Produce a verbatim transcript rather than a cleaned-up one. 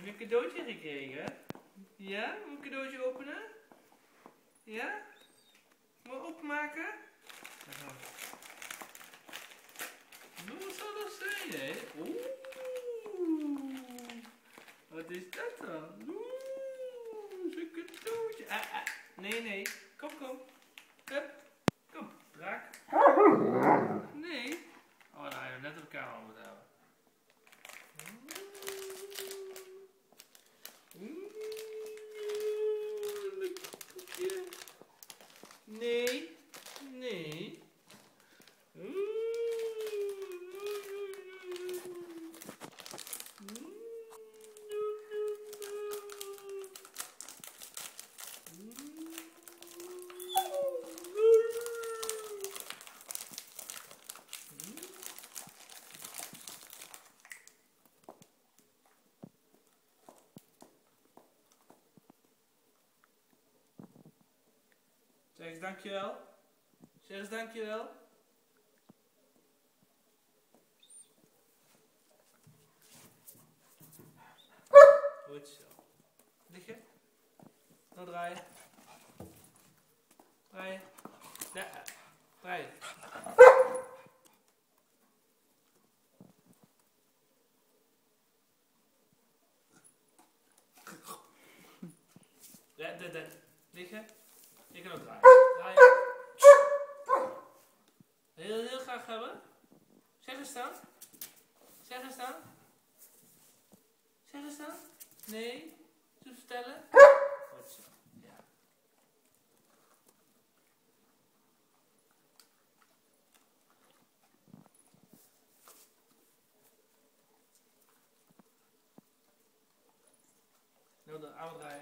je een cadeautje gekregen? Ja? Moet ik een cadeautje openen? Ja? Moet ik openmaken? Nou, wat zal dat zijn, hè? Oeh. Wat is dat dan? Oeh, zo'n cadeautje. Ah, ah. Nee, nee. Kom, kom. Hup. Kom, draak. Nee. Oh, nou, je net op elkaar moeten houden. Nee, nee. Zeg eens dankjewel. Zeg eens dankjewel. Goed zo. Liggen. Nou draaien. Draaien. Ja, draaien. Ja, dat, dat. Liggen. Je kan ook draaien. Draaien. Heel, heel graag hebben. Zeg eens dan. Zeg eens dan. Zeg eens dan. Nee. Zullen we vertellen? Goed zo. Ja. Nou, de oude draaien.